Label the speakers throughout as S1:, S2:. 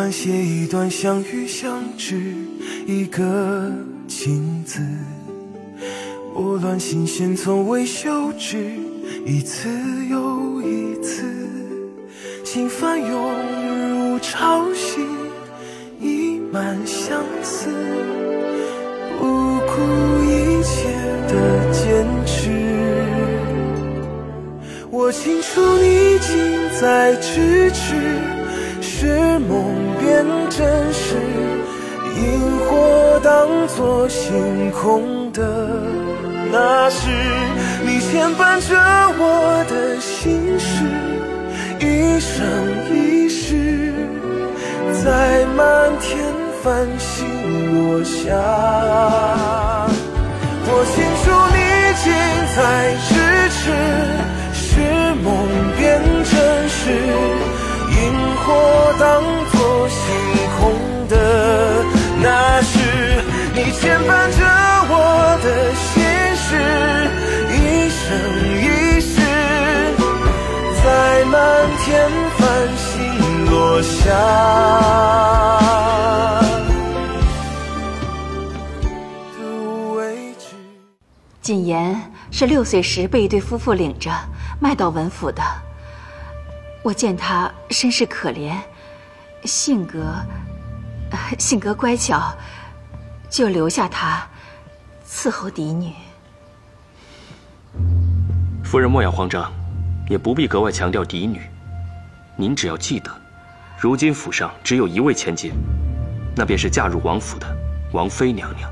S1: 乱写一段相遇相知，一个情字。我乱心弦从未休止，一次又一次，心翻涌如潮汐，溢满相思，不顾一切的坚持。我清楚你近在咫尺，是梦变真实，萤火当作星空的那时，你牵绊着我的心事，一生一世，在满天繁星落下。我清楚你近在咫尺，是梦变真实，萤火当作星空的那时，你牵绊着我的心事，一生一世，在满天繁星落下的位置。
S2: 谨言是6岁时被一对夫妇领着卖到文府的。我见他身世可怜，性格乖巧，就留下他伺候嫡女。
S3: 夫人莫要慌张，也不必格外强调嫡女。您只要记得，如今府上只有一位千金，那便是嫁入王府的王妃娘娘。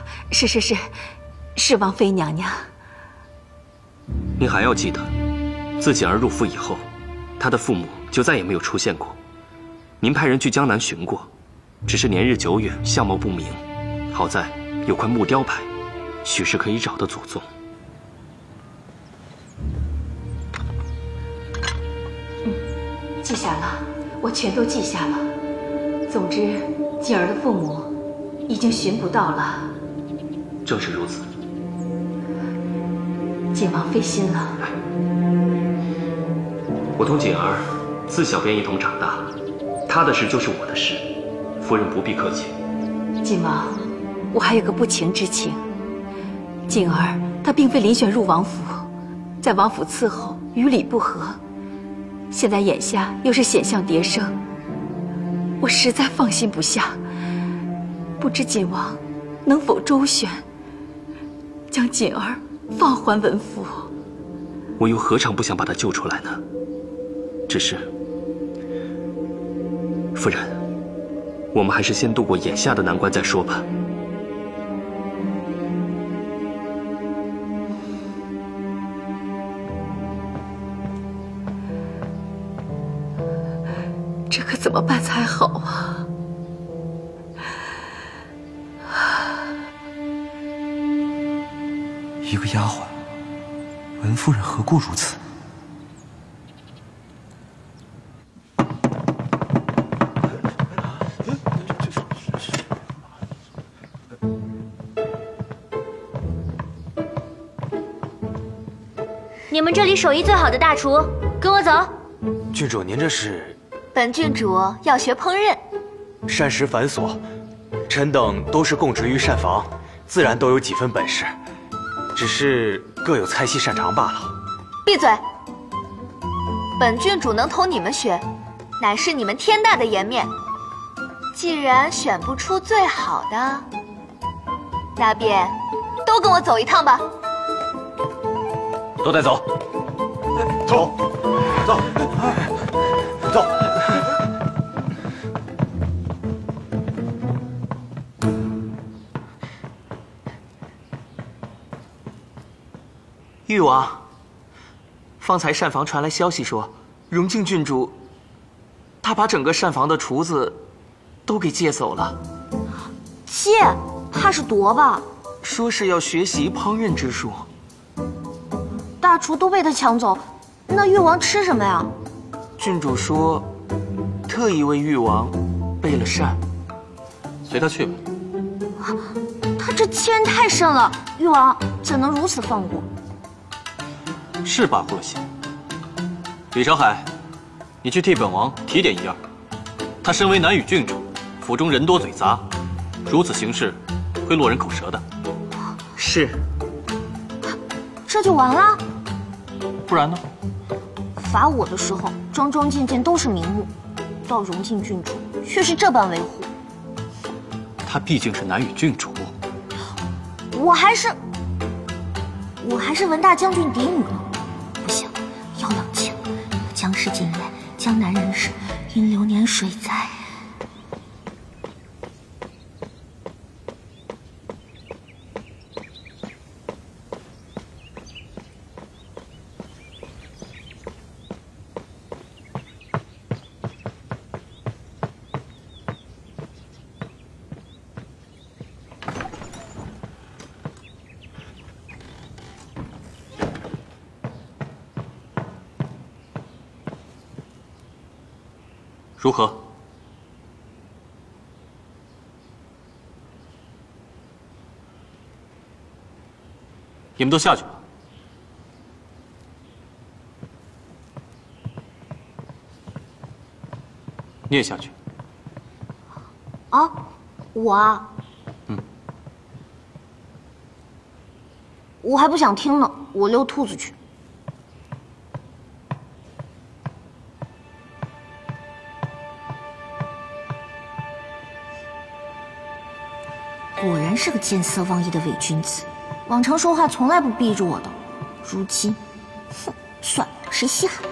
S3: 是王妃娘娘。 您还要记得，自锦儿入府以后，她的父母就再也没有出现过。您派人去江南寻过，只是年日久远，相貌不明。好在有块木雕牌，许是可以找到祖宗。
S2: 记下了，我全都记下了。总之，锦儿的父母已经寻不到了。
S3: 正是如此。
S2: 锦王费心了。
S3: 我同锦儿自小便一同长大，她的事就是我的事，夫人不必客气。
S2: 锦王，我还有个不情之请。锦儿她并非遴选入王府，在王府伺候与理不合，现在眼下又是险象迭生，我实在放心不下。不知锦王能否周旋，将锦儿放还文府？
S3: 我又何尝不想把她救出来呢？只是，夫人，我们还是先度过眼下的难关再说吧。
S2: 这可怎么办才好啊？
S4: 一个丫鬟，文夫人何故如此？
S5: 你们这里手艺最好的大厨，跟我走。
S6: 郡主，您这是？
S5: 本郡主要学烹饪。
S6: 膳食繁琐，臣等都是供职于膳房，自然都有几分本事，只是各有菜系擅长罢了。
S5: 闭嘴！本郡主能同你们学，乃是你们天大的颜面。既然选不出最好的，那便都跟我走一趟吧。
S6: 都带走，走，走，走。
S7: 誉王，方才膳房传来消息说，荣靖郡主，他把整个膳房的厨子都给借走了。
S5: 借？怕是夺吧？
S7: 说是要学习烹饪之术。
S5: 大厨都被他抢走，那誉王吃什么呀？
S7: 郡主说，特意为誉王备了膳。
S3: 随他去吧。
S5: 他这欺人太甚了，誉王怎能如此放过？
S3: 是罢过些。李长海，你去替本王提点一二。 他身为南羽郡主，府中人多嘴杂，如此行事会落人口舌的。
S7: 是，
S5: 这就完了？
S3: 不然呢？
S5: 罚我的时候桩桩件件都是名目，到荣靖郡主却是这般维护。
S3: 她毕竟是南羽郡主，
S5: 我还是文大将军嫡女呢。不行，要冷静。江氏近来江南人士因流年水灾。
S3: 如何？你们都下去吧。你也下去。
S5: 啊，我啊，我还不想听呢，我溜兔子去。果然是个见色忘义的伪君子，往常说话从来不避着我的，如今，哼，算了，谁稀罕？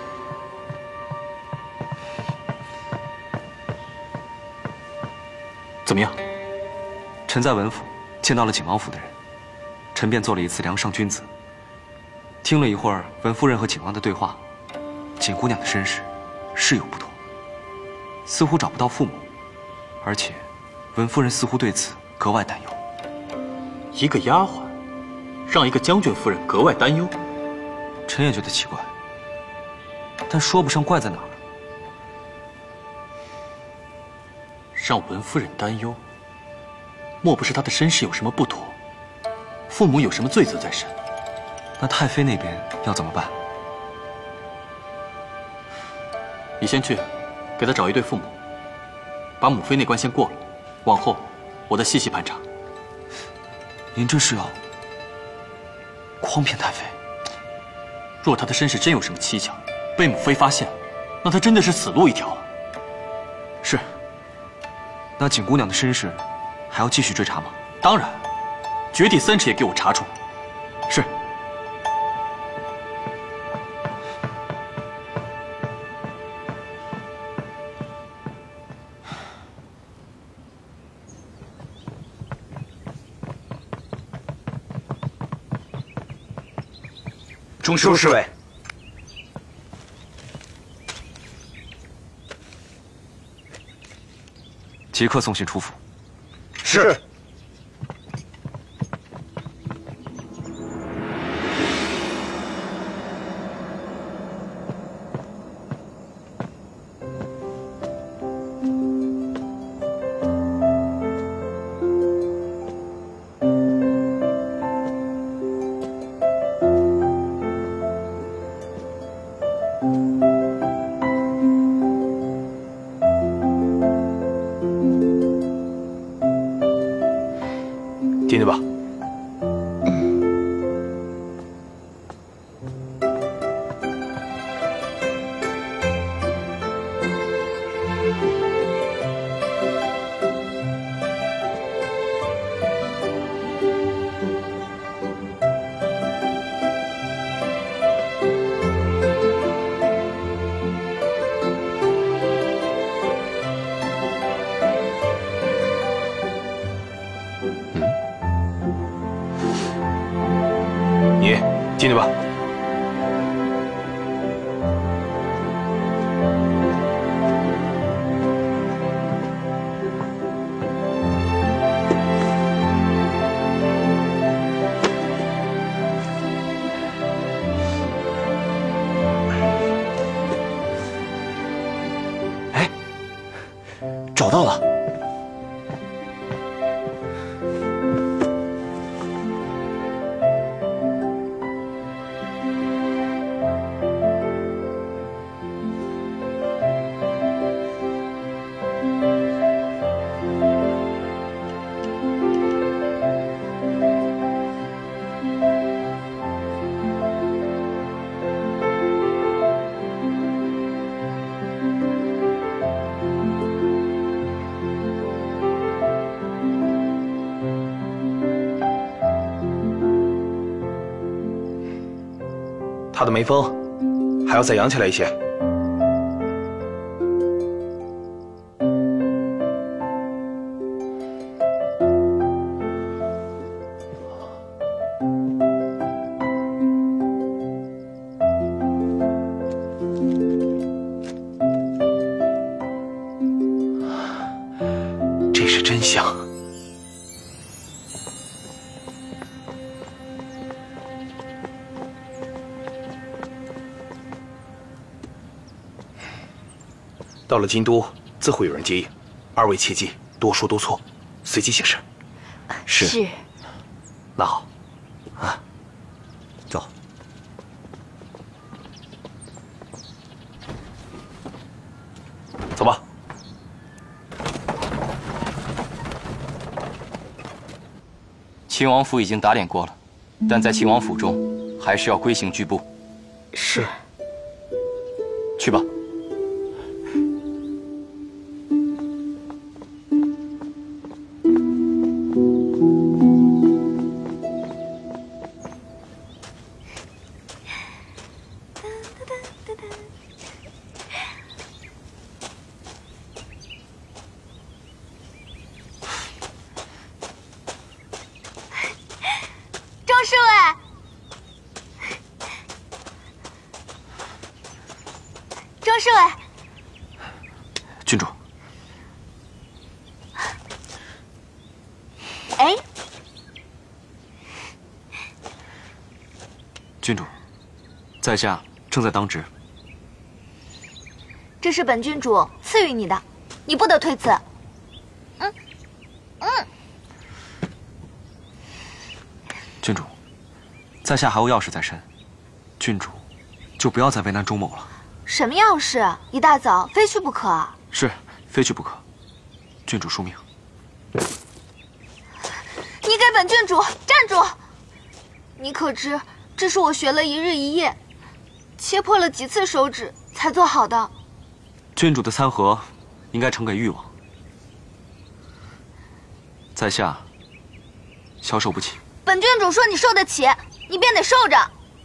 S3: 怎么样？
S4: 臣在文府见到了景王府的人，臣便做了一次梁上君子。听了一会儿文夫人和景王的对话，景姑娘的身世是有不妥，似乎找不到父母，而且文夫人似乎对此格外担忧。
S3: 一个丫鬟，让一个将军夫人格外担忧，
S4: 臣也觉得奇怪，但说不上怪在哪儿。
S3: 让文夫人担忧，莫不是她的身世有什么不妥，父母有什么罪责在身？
S4: 那太妃那边要怎么办？
S3: 你先去，给她找一对父母，把母妃那关先过了，往后我再细细盘查。
S4: 您这是要诓骗太妃？
S3: 若她的身世真有什么蹊跷，被母妃发现，那她真的是死路一条啊！
S4: 是。那景姑娘的身世还要继续追查吗？
S3: 当然，绝地3尺也给我查出来。是。
S6: 中侍卫，
S4: 即刻送信出府。
S6: 是。进去吧。你进去吧。哎，找到了。 他的眉峰还要再扬起来一些。这是真香。到了京都，自会有人接应，二位切记多说多错，随机行事。
S2: 是。
S6: 那好，啊，走。走吧。
S3: 秦王府已经打点过了，但在秦王府中还是要规行矩步。
S2: 是。
S3: 去吧。
S5: 钟侍卫，钟侍卫，
S4: 郡主。
S5: 哎，
S4: 郡主，在下正在当值。
S5: 这是本郡主赐予你的，你不得推辞。
S4: 郡主，在下还有要事在身，郡主就不要再为难钟某了。
S5: 什么要事？一大早非去不可啊！
S4: 是，非去不可。郡主恕命。
S5: 你给本郡主站住！你可知，这是我学了一日一夜，切破了几次手指才做好的。
S4: 郡主的餐盒应该呈给誉王，在下消受不起。
S5: 本郡主说你受得起，你便得受着。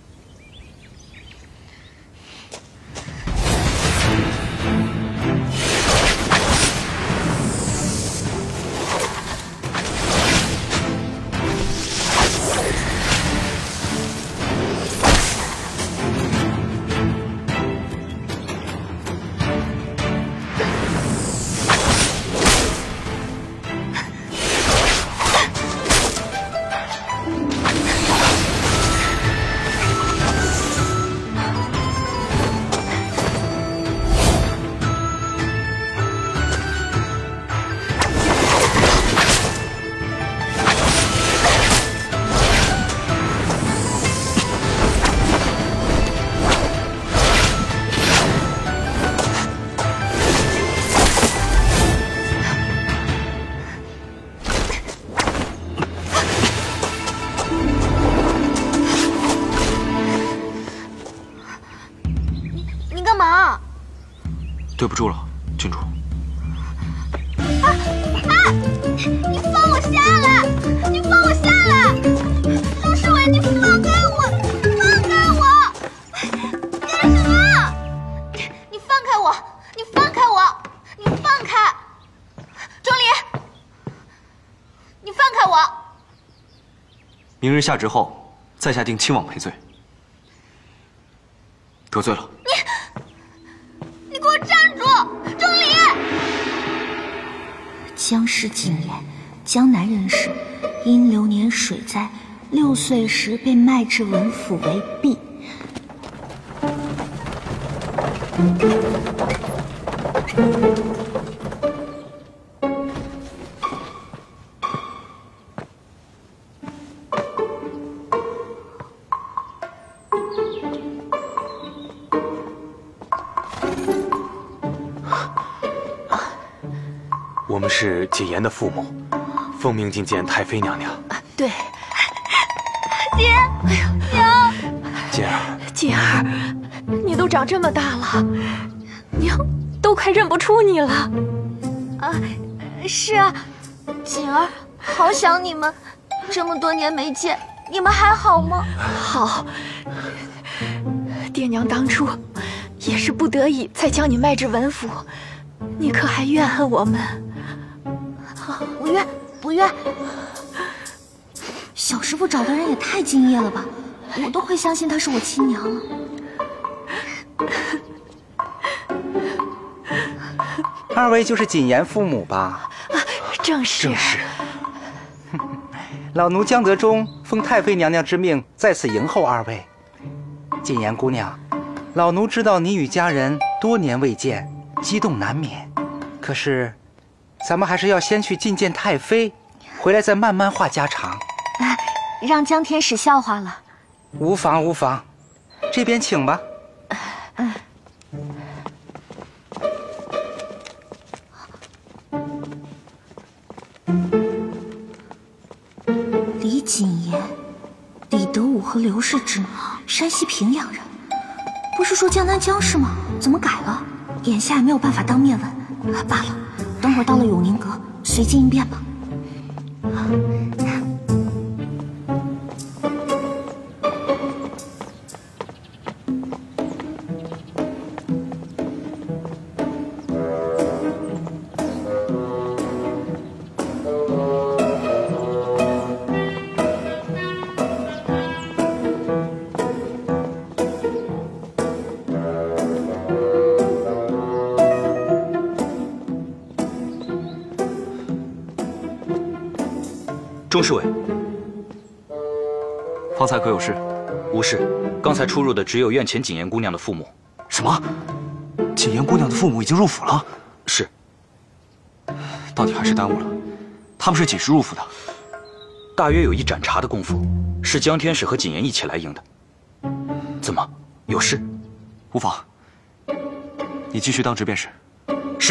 S4: 对不住了，郡主。
S5: 你放我下来！你放我下来！钟侍卫，你放开我！放开我！干什么？你放开我！你放开我！你放开！钟离，你放开我！
S4: 明日下旨后，在下定亲王赔罪。得罪了。
S5: 你给我站住！钟离！
S8: 江氏景言，江南人士，因流年水灾，6岁时被卖至文府为婢。
S6: 我们是景言的父母，奉命觐见太妃娘娘。
S2: 对，
S5: 爹，哎呀，娘，
S6: 锦儿，
S2: 锦儿，你都长这么大了，娘都快认不出你了。
S5: 啊，是啊，锦儿，好想你们，这么多年没见，你们还好吗？
S2: 好， 爹娘当初也是不得已才将你卖至文府，你可还怨恨我们？
S8: 不怨，不怨。小师傅找的人也太敬业了吧，我都会相信她是我亲娘了。
S9: 二位就是谨言父母吧？
S2: 正是。
S9: 老奴江德忠奉太妃娘娘之命在此迎候二位。谨言姑娘，老奴知道你与家人多年未见，激动难免。可是，咱们还是要先去觐见太妃，回来再慢慢话家常。
S8: 让江天使笑话了。
S9: 无妨无妨，这边请吧。
S8: 李谨言，李德武和刘氏之女，山西平阳人。不是说江南姜氏吗？怎么改了？眼下也没有办法当面问。罢了，等会儿到了永宁阁，随机应变吧。
S6: 钟侍卫，
S4: 方才可有事？
S6: 无事。刚才出入的只有院前谨言姑娘的父母。
S4: 什么？谨言姑娘的父母已经入府了？
S6: 是。
S4: 到底还是耽误了。他们是几时入府的？
S6: 大约有一盏茶的功夫，是江天使和谨言一起来迎的。怎么，有事？
S4: 无妨。你继续当值便是。
S6: 是。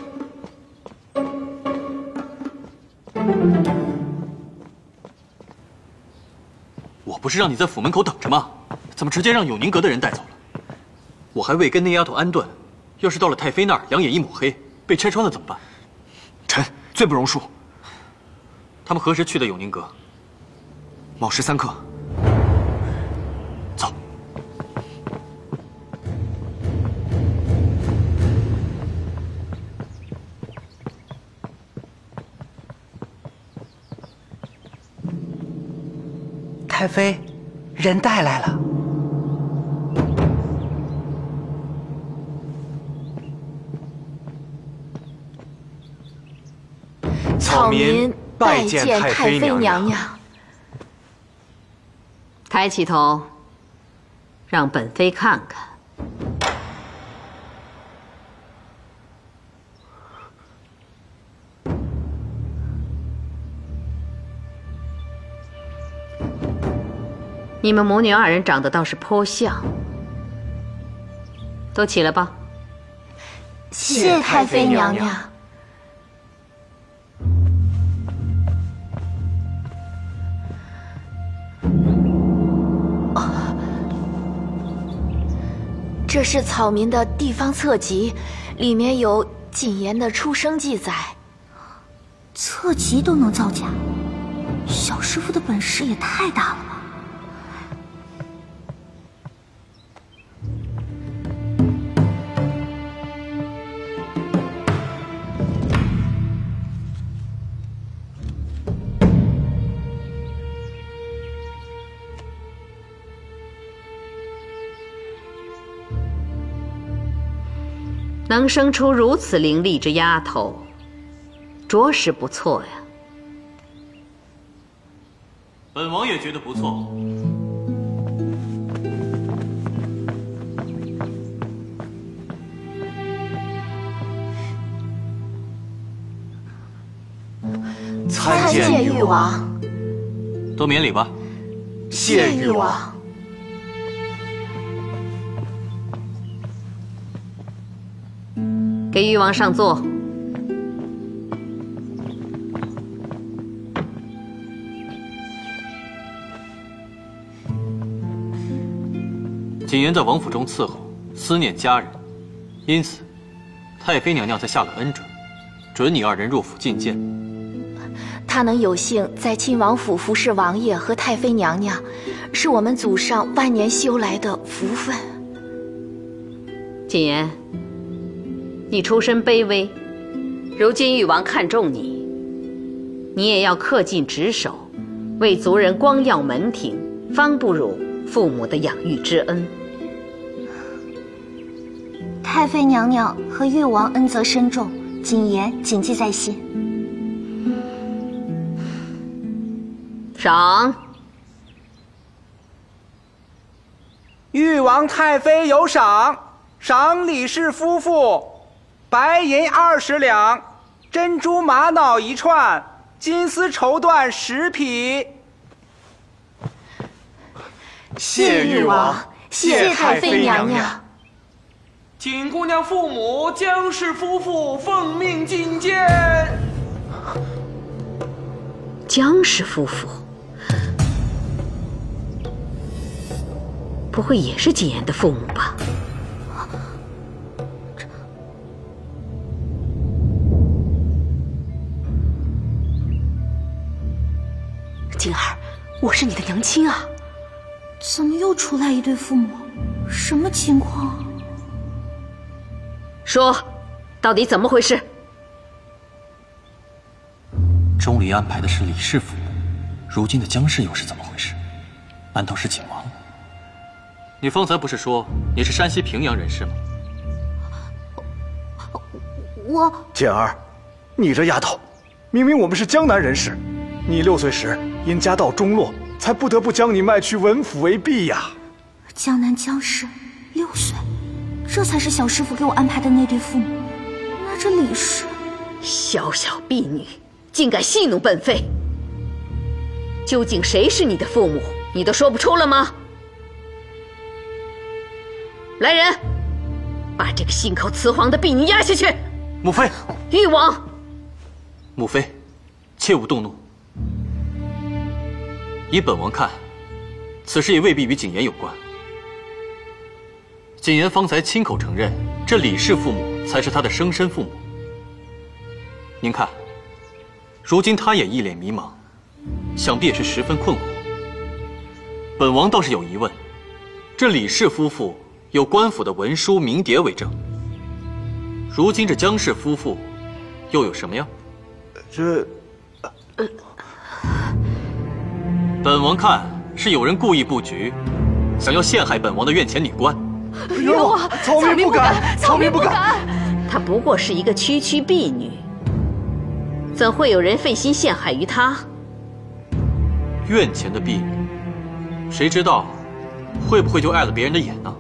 S7: 我不是让你在府门口等着吗？怎么直接让永宁阁的人带走了？我还未跟那丫头安顿，要是到了太妃那儿养眼一抹黑，被拆穿了怎么办？
S4: 臣罪不容恕。
S7: 他们何时去的永宁阁？
S4: 卯时3刻。走。
S9: 太妃，人带来了。
S2: 草民拜见太妃娘娘。
S10: 抬起头，让本妃看看。你们母女2人长得倒是颇像，都起来吧。
S2: 谢太妃娘娘。这是草民的地方册籍，里面有谨言的出生记载。
S8: 册籍都能造假，小师傅的本事也太大了吧！
S10: 能生出如此伶俐之丫头，着实不错呀。
S7: 本王也觉得不错。
S2: 参见誉王。
S7: 都免礼吧。
S2: 谢誉王。
S10: 给誉王上座。
S7: 谨言在王府中伺候，思念家人，因此，太妃娘娘才下了恩准，准你2人入府觐见。
S2: 他能有幸在亲王府服侍王爷和太妃娘娘，是我们祖上万年修来的福分。
S10: 谨言，你出身卑微，如今誉王看重你，你也要恪尽职守，为族人光耀门庭，方不辱父母的养育之恩。
S8: 太妃娘娘和誉王恩泽深重，谨言谨记在心。
S10: 赏。
S9: 誉王太妃有赏，赏李氏夫妇白银20两，珍珠玛瑙1串，金丝绸缎10匹。
S1: 谢誉王，谢太妃娘娘。
S11: 景姑娘父母江氏夫妇奉命觐见。
S10: 江氏夫妇，不会也是谨言的父母吧？
S2: 景儿，我是你的娘亲啊！
S8: 怎么又出来一对父母？什么情况？
S10: 说，到底怎么回事？
S7: 钟离安排的是李氏父母，如今的江氏又是怎么回事？难道是景王？你方才不是说你是山西平阳人士吗？
S8: 我
S1: 简儿，你这丫头，明明我们是江南人士，你6岁时因家道中落，才不得不将你卖去文府为婢呀。
S8: 江南江氏6岁，这才是小师傅给我安排的那对父母。那这李氏，
S10: 小小婢女，竟敢戏弄本妃！究竟谁是你的父母？你都说不出了吗？来人，把这个信口雌黄的婢女押下去！
S7: 母妃，
S10: 誉王，
S7: 母妃，切勿动怒。以本王看，此事也未必与谨言有关。谨言方才亲口承认，这李氏父母才是他的生身父母。您看，如今他也一脸迷茫，想必也是十分困惑。本王倒是有疑问，这李氏夫妇有官府的文书名牒为证，如今这江氏夫妇又有什么呀？本王看是有人故意布局，想要陷害本王的院前女官。
S1: 冤枉！草民不敢，草民不敢。
S10: 她不过是一个区区婢女，怎会有人费心陷害于她？
S7: 院前的婢女，谁知道会不会就碍了别人的眼呢？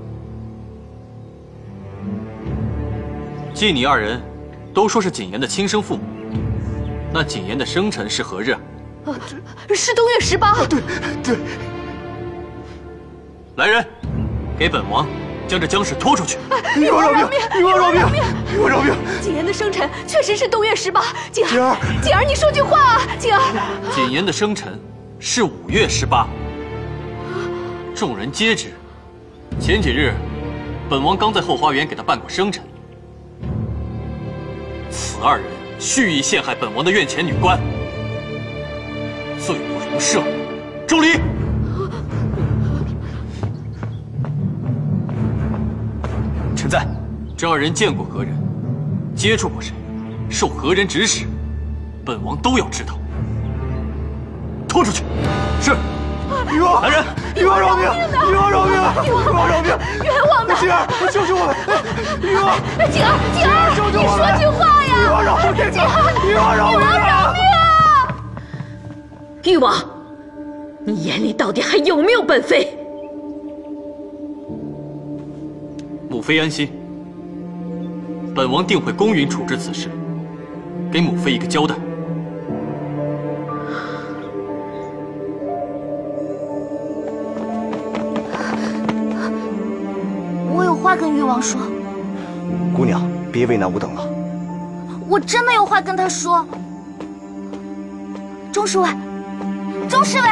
S7: 既你二人都说是谨言的亲生父母，那谨言的生辰是何日啊？
S2: 是冬月18。
S1: 对。
S7: 来人，给本王将这江氏拖出去！
S1: 誉王饶命！誉王饶命！誉王饶命！
S2: 谨言的生辰确实是冬月18。锦儿，你说句话啊！锦儿，
S7: 谨言的生辰是5月18。众人皆知，前几日本王刚在后花园给他办过生辰。此二人蓄意陷害本王的院前女官，罪不容赦。周离，
S6: 臣在。
S7: 这二人见过何人，接触过谁，受何人指使，本王都要知道。拖出去。是。
S1: 誉王，
S7: 来人！
S1: 誉王饶命！誉王饶命！誉王饶命！
S2: 冤枉的！
S1: 锦儿，救救我们！誉王，
S2: 锦儿，你说句话呀！
S1: 誉王饶命！誉王饶命！
S2: 啊！
S10: 誉王，你眼里到底还有没有本妃？
S7: 母妃安心，本王定会公允处置此事，给母妃一个交代。
S8: 我有话跟誉王说。
S1: 姑娘，别为难吾等了。
S8: 我真的有话跟他说。钟侍卫，钟侍卫。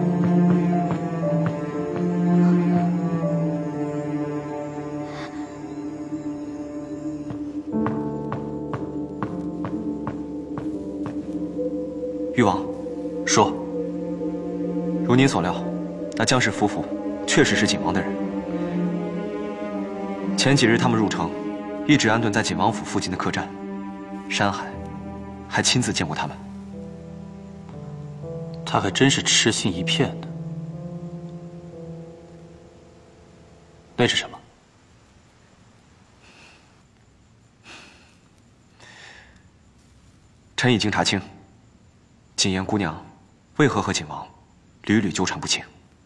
S4: 誉王，
S7: 说。
S4: 如您所料，那江氏夫妇确实是景王的人。 前几日他们入城，一直安顿在锦王府附近的客栈。山海还亲自见过他们。
S7: 他还真是痴心一片的。那是什么？
S4: 臣已经查清，锦言姑娘为何和锦王屡屡纠缠不清。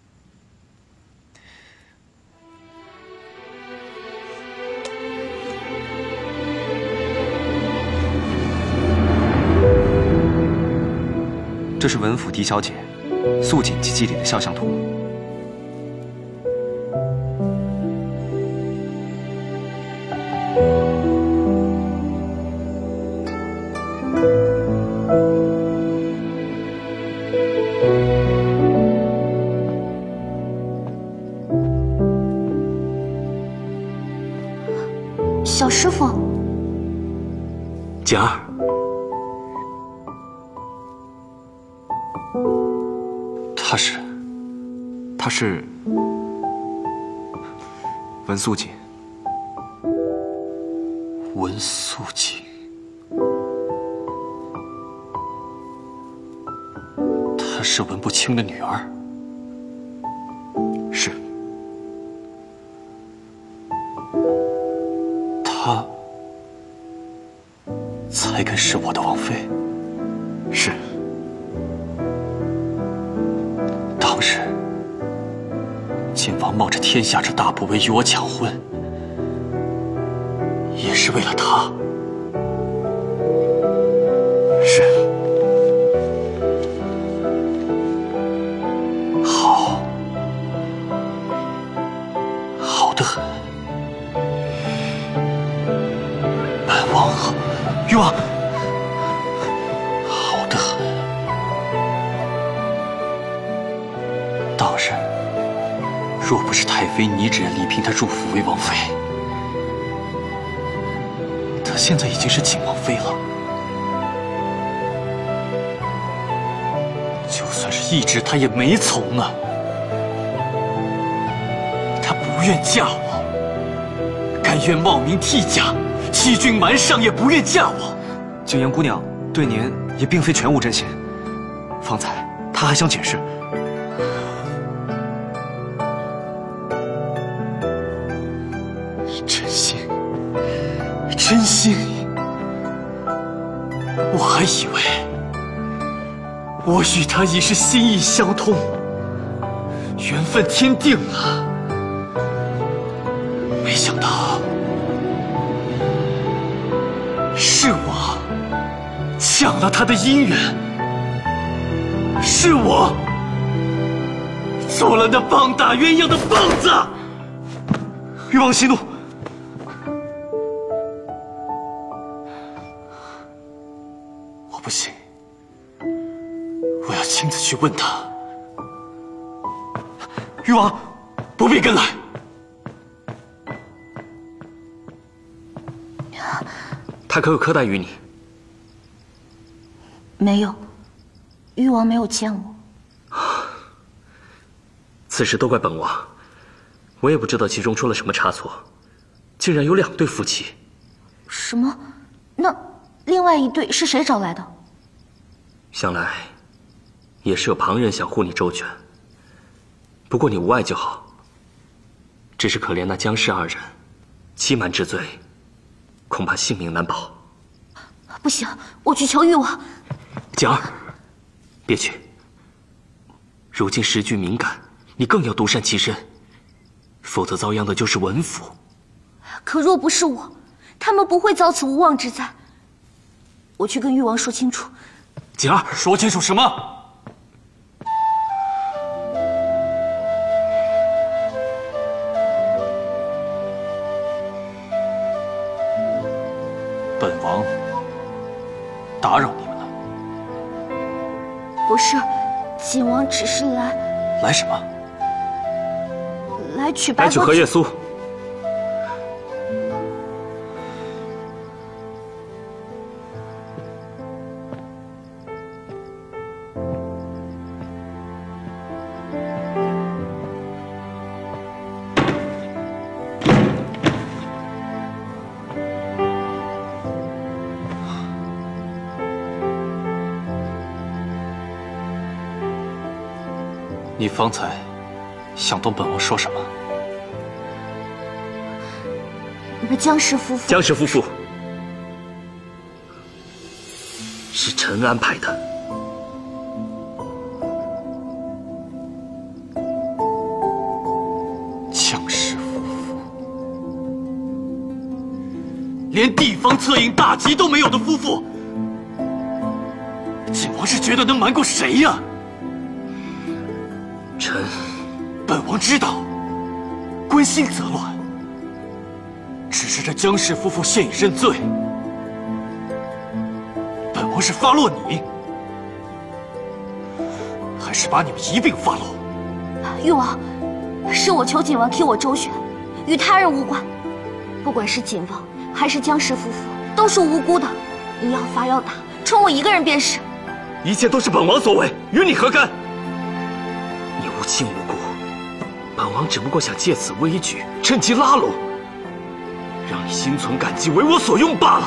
S4: 这是文府狄小姐素锦及祭礼的肖像图。
S8: 小师傅，
S3: 简儿，
S4: 她是文素锦。
S7: 文素锦，她是文不清的女儿。
S4: 是。
S7: 她才该是我的王妃。
S4: 是。
S7: 当时晋王冒着天下之大不韪与我抢婚，也是为了她。
S4: 是。
S7: 好得很。本王啊，
S4: 誉王，
S7: 好得很。当日若不是太妃拟旨力聘她入府为王妃，她现在已经是锦王妃了。就算是懿旨，她也没从啊。她不愿嫁我，甘愿冒名替嫁，欺君瞒上，也不愿嫁我。
S4: 景言姑娘对您也并非全无真心。方才她还想解释。
S7: 真心，我还以为我与他已是心意相通，缘分天定了，没想到是我抢了他的姻缘，是我做了那棒打鸳鸯的棒子。
S4: 誉王息怒。
S7: 不行，我要亲自去问他。
S4: 誉王，
S7: 不必跟来。
S3: 他可有苛待于你？
S8: 没有，誉王没有见我。
S3: 此事都怪本王，我也不知道其中出了什么差错，竟然有2对夫妻。
S8: 什么？那另外1对是谁找来的？
S3: 想来也是有旁人想护你周全，不过你无碍就好。只是可怜那江氏2人，欺瞒之罪，恐怕性命难保。
S8: 不行，我去求誉王。
S3: 简儿，别去。如今时局敏感，你更要独善其身，否则遭殃的就是文府。
S8: 可若不是我，他们不会遭此无妄之灾。我去跟誉王说清楚。
S3: 简儿，
S7: 说清楚什么？本王打扰你们了？
S8: 不是，锦王只是
S7: 来什么？
S8: 来取白。
S3: 来取荷叶酥。
S7: 你方才想对本王说什么？
S8: 你们江氏夫妇，
S3: 江氏夫妇是臣安排的。
S7: 江氏夫妇，连地方策应大吉都没有的夫妇，景王是觉得能瞒过谁呀？本王知道，关心则乱。只是这江氏夫妇现已认罪，本王是发落你，还是把你们一并发落？
S8: 誉王，是我求景王替我周旋，与他人无关。不管是景王还是江氏夫妇，都是无辜的。你要罚要打，冲我一个人便是。
S3: 一切都是本王所为，与你何干？你无亲无故，本王只不过想借此危局，趁机拉拢，让你心存感激，为我所用罢了。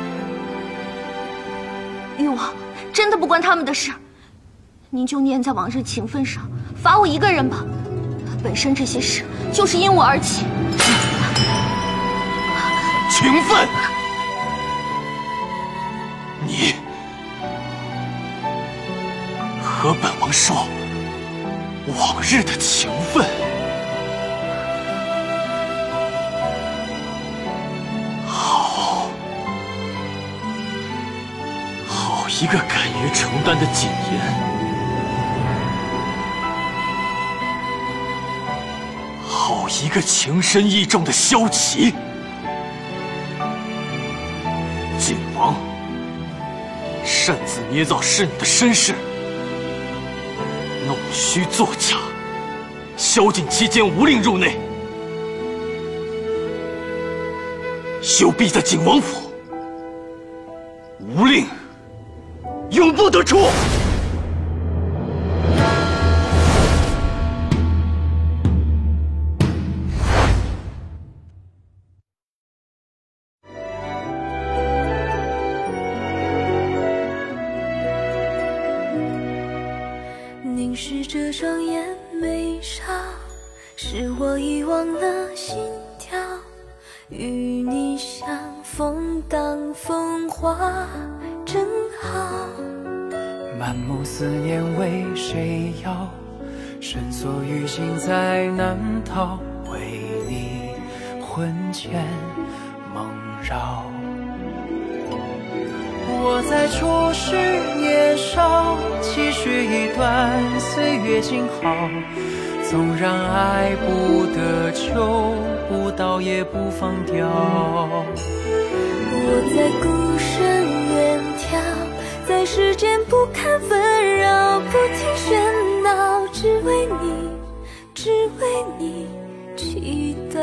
S8: 誉王，真的不关他们的事，您就念在往日情分上，罚我一个人吧。本身这些事就是因我而起。
S7: 情分，你和本王说往日的情分。好一个敢于承担的谨言，好一个情深意重的萧齐。景王擅自捏造是你的身世，弄虚作假，宵禁期间无令入内，休逼在景王府，无令永不得出。
S12: 凝视这双眼眉梢，是我遗忘了心跳。与你相逢当风华，真好。
S1: 满目思念为谁摇？深锁于心再难逃。为你魂牵梦绕。我在初识年少，期许一段岁月静好。纵然爱不得，求不到也不放掉。
S12: 我在孤身远眺，在世间不堪纷扰，不停喧闹，只为你，只为你祈祷。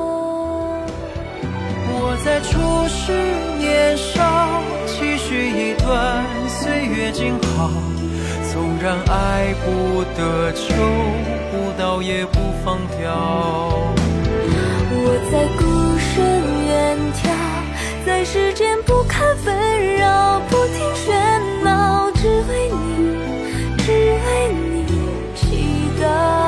S1: 我在初识年少，期许一段岁月静好。纵然爱不得，求不到也不放掉。
S12: 我在孤身远眺，在世间不堪纷扰，不停喧闹，只为你，只为你祈祷。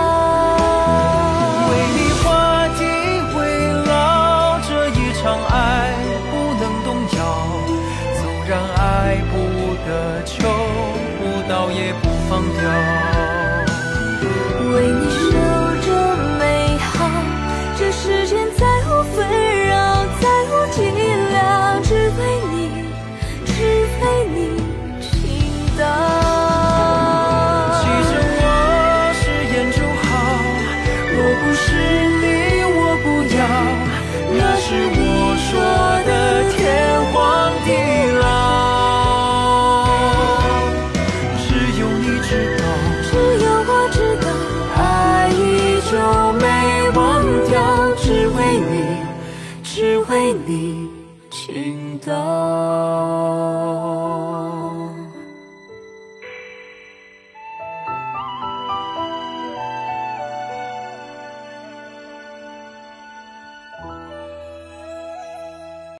S1: 为你画地为牢，这一场爱不能动摇。纵然爱不得，求不到也不放掉。
S12: 为你守着美好，这世间再无纷扰，再无寂寥，只为你，只为你倾倒。
S1: 记着我誓言就好，我不是你，我不要，那是我说的天荒地老。只有你知道，
S12: 只有我知道，爱依旧没忘掉，只为你，只为你倾倒。